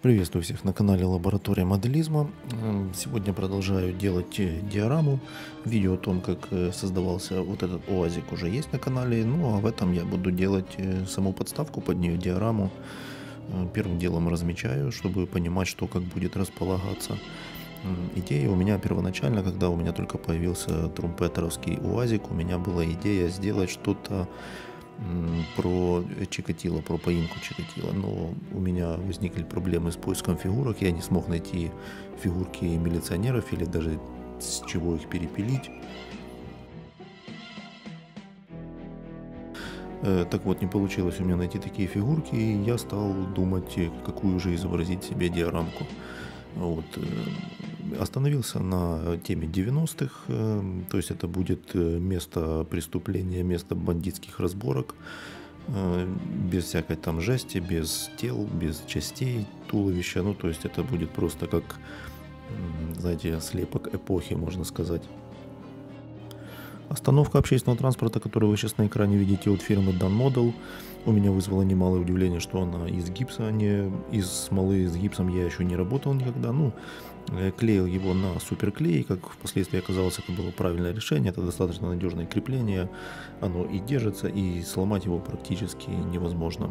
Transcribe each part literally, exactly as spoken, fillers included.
Приветствую всех на канале Лаборатория моделизма. М, Сегодня продолжаю делать э, диораму. Видео о том, как э, создавался вот этот УАЗик, уже есть на канале. Ну а в этом я буду делать э, саму подставку под нее, диораму. Э, Первым делом размечаю, чтобы понимать, что как будет располагаться. М, Идея у меня первоначально, когда у меня только появился трумпетеровский УАЗик, у меня была идея сделать что-то м, про Чикатило, про поимку Чикатило, но у меня возникли проблемы с поиском фигурок, я не смог найти фигурки милиционеров или даже с чего их перепилить. Э, Так вот, не получилось у меня найти такие фигурки, и я стал думать, э, какую же изобразить себе диорамку. Вот. э, Остановился на теме девяностых, э, то есть это будет э, место преступления, место бандитских разборок, э, без всякой там жести, без тел, без частей туловища. Ну, то есть это будет просто как, м, знаете, слепок эпохи, можно сказать. Остановка общественного транспорта, которую вы сейчас на экране видите от фирмы Дан Model, у меня вызвало немалое удивление, что она из гипса, а не из смолы. С гипсом я еще не работал никогда. Ну, э, клеил его на суперклей, как впоследствии оказалось, это было правильное решение. Это достаточно надежное крепление, оно и держится, и сломать его практически невозможно.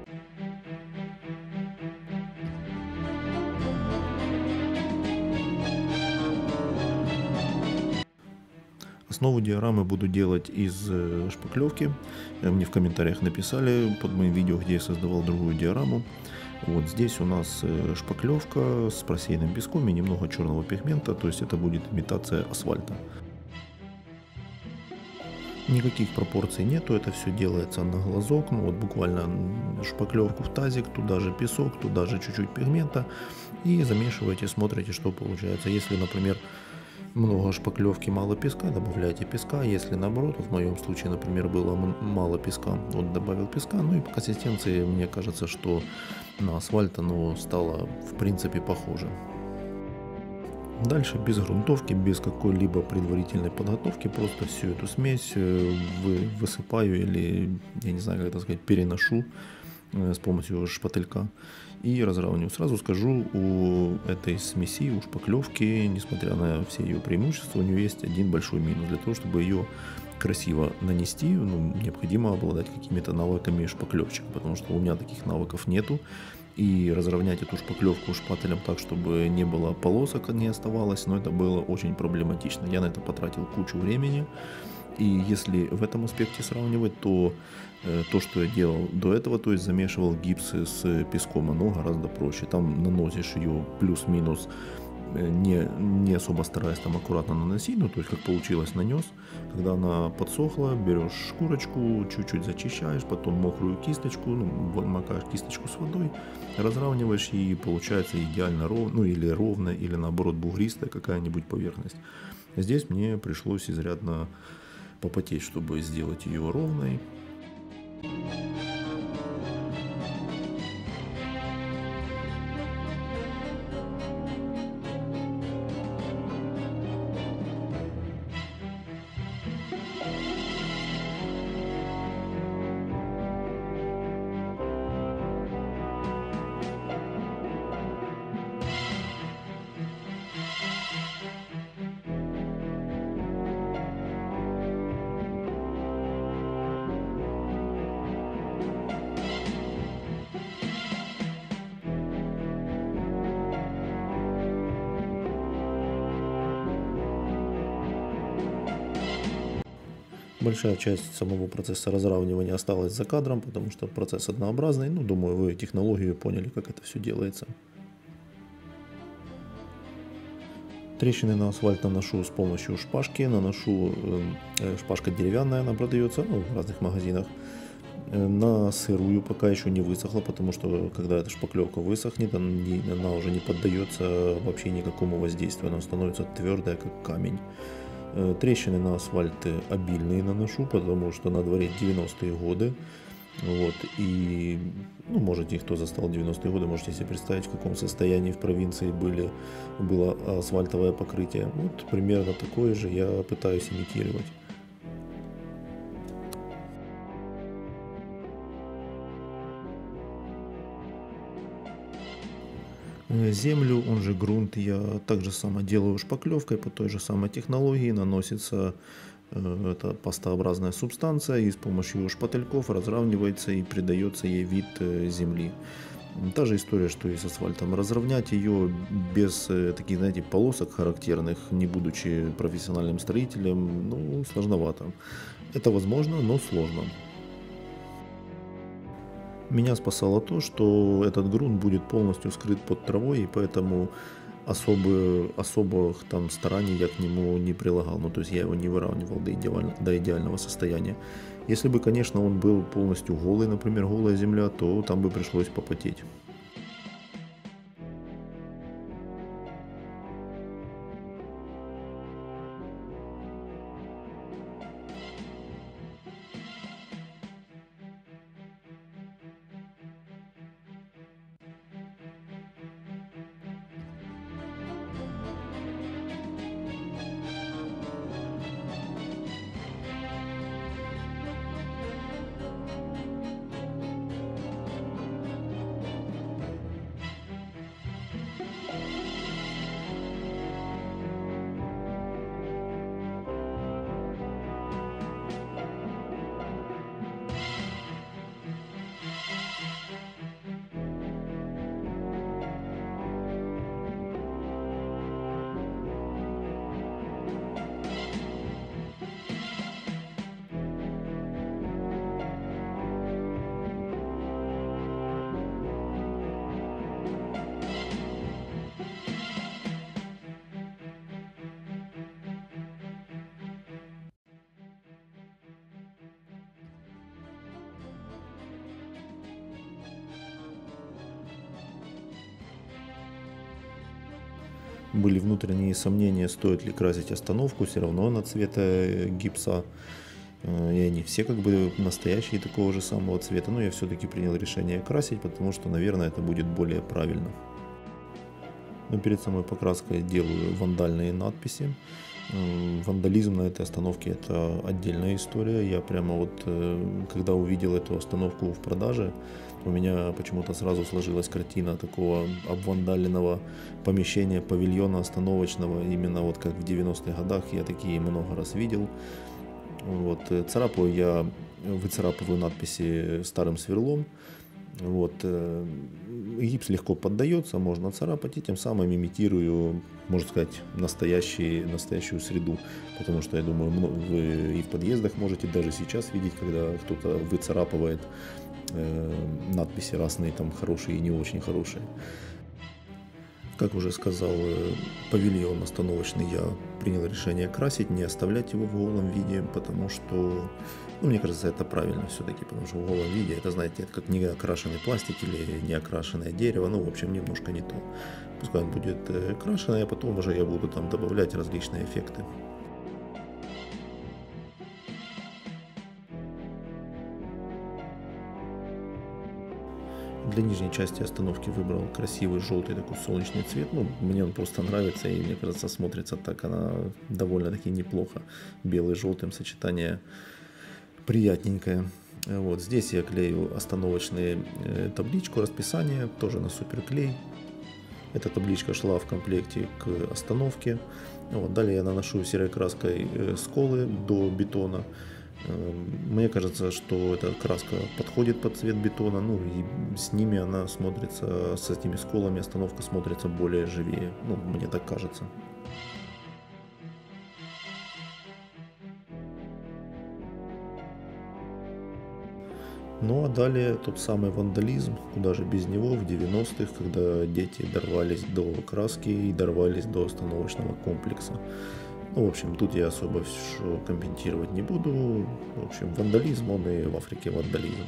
Основу диорамы буду делать из э, шпаклевки. Э, Мне в комментариях написали под моим видео, где я создавал другую диораму. Вот здесь у нас э, шпаклевка с просеянным песком и немного черного пигмента, то есть это будет имитация асфальта. Никаких пропорций нету, это все делается на глазок, ну вот буквально м, шпаклевку в тазик, туда же песок, туда же чуть-чуть пигмента и замешиваете, смотрите, что получается. Если, например, много шпаклевки, мало песка, добавляйте песка. Если наоборот, вот в моем случае, например, было м- мало песка, вот добавил песка. Ну и по консистенции мне кажется, что на асфальт оно стало в принципе похоже. Дальше без грунтовки, без какой-либо предварительной подготовки, просто всю эту смесь э, вы- высыпаю или, я не знаю, как это сказать, переношу э, с помощью шпателька и разравниваю. Сразу скажу, у этой смеси, у шпаклевки, несмотря на все ее преимущества, у нее есть один большой минус. Для того, чтобы ее красиво нанести, ну, необходимо обладать какими-то навыками шпаклевщика, потому что у меня таких навыков нету. И разровнять эту шпаклевку шпателем так, чтобы не было полосок, не оставалось, но это было очень проблематично. Я на это потратил кучу времени. И если в этом аспекте сравнивать, то э, то, что я делал до этого, то есть замешивал гипсы с песком, оно гораздо проще. Там наносишь ее плюс-минус, э, не, не особо стараясь там аккуратно наносить, ну то есть как получилось, нанес. Когда она подсохла, берешь шкурочку, чуть-чуть зачищаешь, потом мокрую кисточку, ну, вот макаешь кисточку с водой, разравниваешь, и получается идеально ровно, ну или ровная, или наоборот бугристая какая-нибудь поверхность. Здесь мне пришлось изрядно попотеть, чтобы сделать ее ровной. Большая часть самого процесса разравнивания осталась за кадром, потому что процесс однообразный. Ну, думаю, вы технологию поняли, как это все делается. Трещины на асфальт наношу с помощью шпажки. Наношу, э, э, шпажка деревянная, она продается, ну, в разных магазинах. Э, На сырую пока еще не высохла, потому что когда эта шпаклевка высохнет, она, не- она уже не поддается вообще никакому воздействию. Она становится твердая, как камень. Э, Трещины на асфальте обильные наношу, потому что на дворе девяностые годы. Вот, и, ну, можете, кто застал девяностые годы, можете себе представить, в каком состоянии в провинции были, было асфальтовое покрытие. Вот примерно такое же я пытаюсь имитировать. Э, Землю, он же грунт, я также само делаю шпаклевкой по той же самой технологии. Наносится э, эта пастообразная субстанция и с помощью шпательков разравнивается и придается ей вид э, земли. М, Та же история, что и с асфальтом. Разровнять ее без э, таких, знаете, полосок характерных, не будучи профессиональным строителем, ну, сложновато. Это возможно, но сложно. Меня спасало то, что этот грунт будет полностью скрыт под травой, и поэтому особо, особых там стараний я к нему не прилагал. Ну, то есть я его не выравнивал до, идеаль- до идеального состояния. Если бы, конечно, он был полностью голый, например, голая земля, то там бы пришлось попотеть. Были внутренние сомнения, стоит ли красить остановку, все равно она цвета э, гипса. Э, И они все как бы настоящие такого же самого цвета. Но я все-таки принял решение красить, потому что, наверное, это будет более правильно. Но перед самой покраской делаю вандальные надписи. М, Вандализм на этой остановке — это отдельная история. Я прямо вот, э, когда увидел эту остановку в продаже, у меня почему-то сразу сложилась картина такого обвандаленного помещения, павильона остановочного, именно вот как в девяностых годах. Я такие много раз видел. Вот, э, царапаю я, выцарапываю надписи старым сверлом. Вот, э, гипс легко поддается, можно царапать, и тем самым имитирую, можно сказать, настоящий, настоящую среду. Потому что, я думаю, мно- вы и в подъездах можете даже сейчас видеть, когда кто-то выцарапывает э, надписи разные, там хорошие и не очень хорошие. Как уже сказал, э, павильон остановочный я принял решение красить, не оставлять его в голом виде, потому что, ну, мне кажется, это правильно все-таки, потому что в голом виде, это, знаете, это как не окрашенный пластик или не окрашенное дерево, ну, в общем, немножко не то. Пускай он будет э, крашеный, а потом уже я буду там добавлять различные эффекты. Для нижней части остановки выбрал красивый желтый такой солнечный цвет. Ну, мне он просто нравится, и мне кажется, смотрится так она довольно-таки неплохо. Белый с желтым сочетание приятненькое. Вот здесь я клею остановочные э, табличку расписания, тоже на суперклей. Эта табличка шла в комплекте к остановке. Вот, далее я наношу серой краской э, сколы до бетона. Э, Мне кажется, что эта краска подходит под цвет бетона, ну и с ними она смотрится, с этими сколами остановка смотрится более живее. Ну, мне так кажется. Ну а далее тот самый вандализм, куда же без него в девяностых, когда дети дорвались до краски и дорвались до остановочного комплекса. Ну, в общем, тут я особо всё комментировать не буду. В общем, вандализм, он и в Африке вандализм.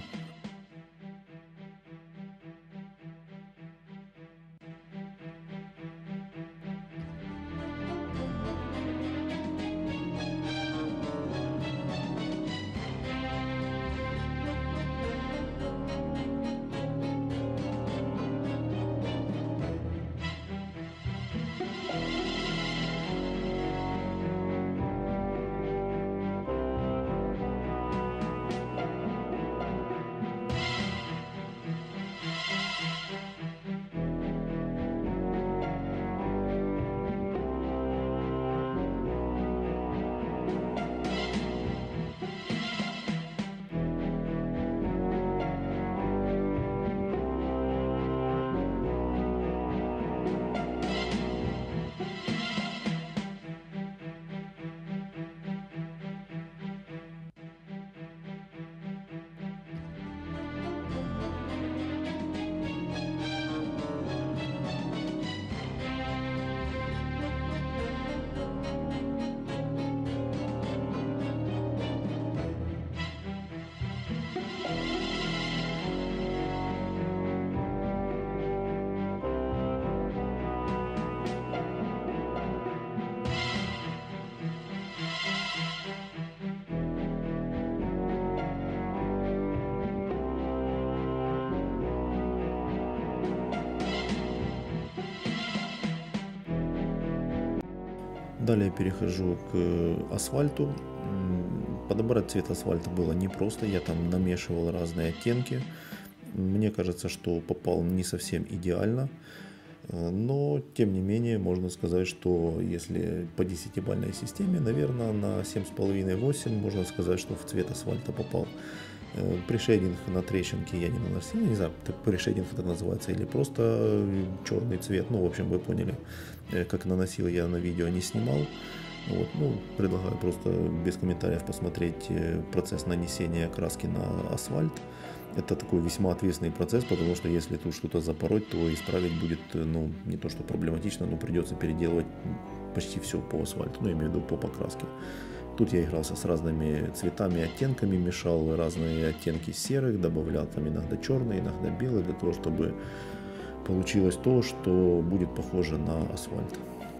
Далее перехожу к асфальту. Подобрать цвет асфальта было непросто, я там намешивал разные оттенки. Мне кажется, что попал не совсем идеально, но тем не менее можно сказать, что если по десятибалльной системе, наверное, на семь с половиной — восемь можно сказать, что в цвет асфальта попал. Пришейдинг на трещинки я не наносил, не знаю, пришейдинг это называется или просто черный цвет, ну в общем вы поняли, как наносил я на видео не снимал. Вот, ну, предлагаю просто без комментариев посмотреть процесс нанесения краски на асфальт. Это такой весьма ответственный процесс, потому что если тут что-то запороть, то исправить будет, ну, не то что проблематично, но придется переделывать почти все по асфальту, ну, я имею в виду по покраске. Тут я игрался с разными цветами, оттенками, мешал разные оттенки серых, добавлял там иногда черный, иногда белый, для того, чтобы получилось то, что будет похоже на асфальт.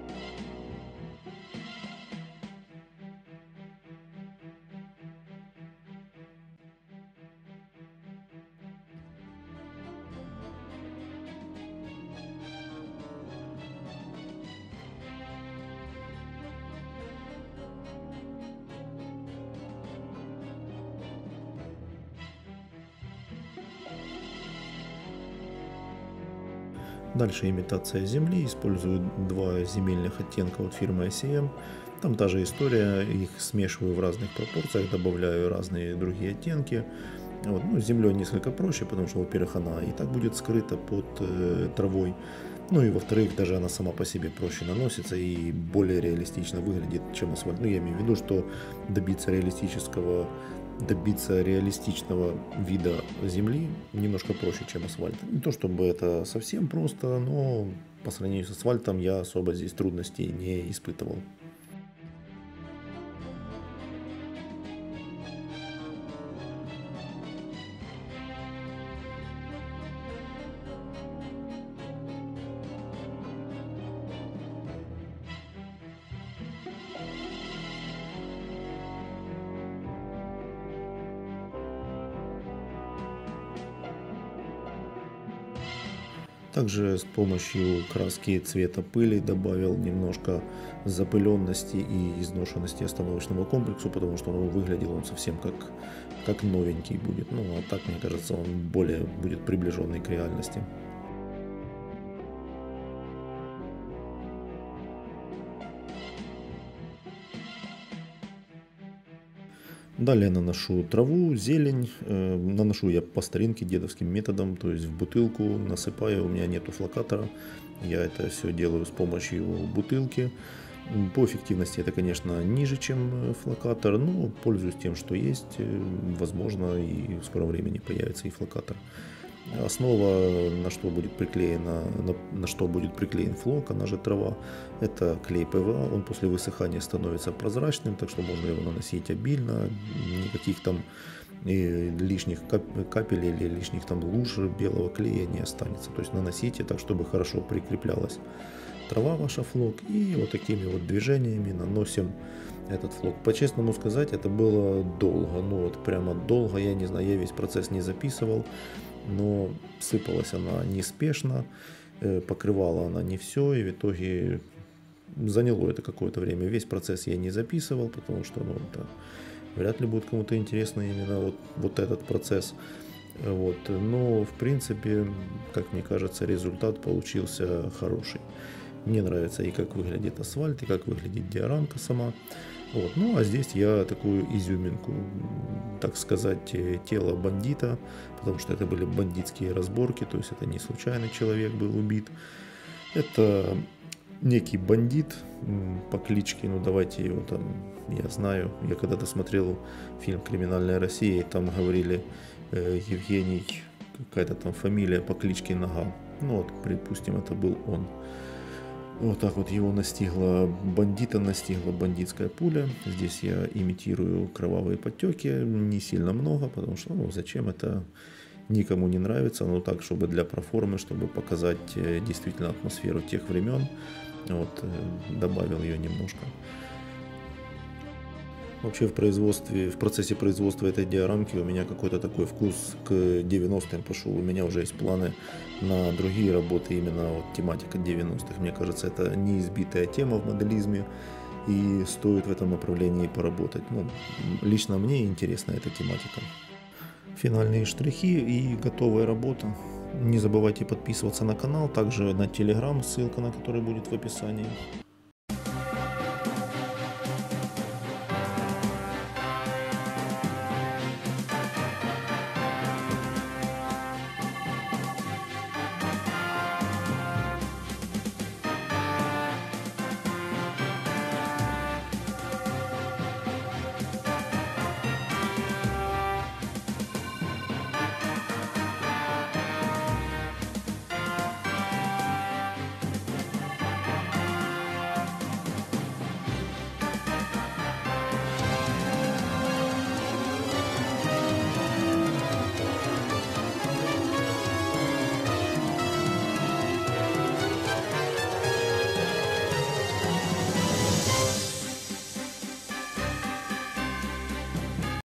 Дальше имитация земли. Использую два земельных оттенка от фирмы эй си эм. Там та же история, их смешиваю в разных пропорциях, добавляю разные другие оттенки. Вот. Ну, с землей несколько проще, потому что, во-первых, она и так будет скрыта под э, травой. Ну и во-вторых, даже она сама по себе проще наносится и более реалистично выглядит, чем асфальт. Ну, я имею в виду, что добиться реалистического добиться реалистичного вида земли немножко проще, чем асфальт. Не то чтобы это совсем просто, но по сравнению с асфальтом я особо здесь трудностей не испытывал. Также с помощью краски цвета пыли добавил немножко запыленности и изношенности остановочному комплексу, потому что он выглядел он совсем как, как новенький будет. Ну а так, мне кажется, он более будет приближенный к реальности. Далее наношу траву, зелень, э, наношу я по старинке дедовским методом, то есть в бутылку насыпаю, у меня нету флокатора, я это все делаю с помощью бутылки. По эффективности это, конечно, ниже, чем флокатор, но пользуюсь тем, что есть, возможно, и в скором времени появится и флокатор. Основа, на что будет приклеена, на, на что будет приклеен флок, она же трава, это клей пэ вэ а. Он после высыхания становится прозрачным, так что можно его наносить обильно, никаких там и лишних капель или лишних там луж белого клея не останется. То есть наносите так, чтобы хорошо прикреплялась трава ваша, флок, и вот такими вот движениями наносим этот флок. По-честному сказать, это было долго, ну вот прямо долго, я не знаю, я весь процесс не записывал, но сыпалась она неспешно, покрывала она не все, и в итоге заняло это какое-то время. Весь процесс я не записывал, потому что, ну, это вряд ли будет кому-то интересно именно вот, вот этот процесс. Вот. Но, в принципе, как мне кажется, результат получился хороший. Мне нравится и как выглядит асфальт, и как выглядит диорамка сама. Вот. Ну, а здесь я такую изюминку, так сказать, тело бандита, потому что это были бандитские разборки, то есть это не случайно человек был убит. Это некий бандит по кличке, ну давайте его там, я знаю, я когда-то смотрел фильм «Криминальная Россия», и там говорили э, Евгений, какая-то там фамилия по кличке Нога. Ну вот, припустим, это был он. Вот так вот его настигла, бандита настигла бандитская пуля. Здесь я имитирую кровавые подтеки, не сильно много, потому что, ну, зачем это, никому не нравится, но так, чтобы для проформы, чтобы показать действительно атмосферу тех времен, вот, добавил ее немножко. Вообще в производстве, в процессе производства этой диорамки у меня какой-то такой вкус к девяностым пошел. У меня уже есть планы на другие работы, именно вот тематика девяностых. Мне кажется, это неизбитая тема в моделизме. и стоит в этом направлении поработать. Ну, лично мне интересна эта тематика. Финальные штрихи и готовая работа. Не забывайте подписываться на канал, также на Telegram, ссылка на который будет в описании.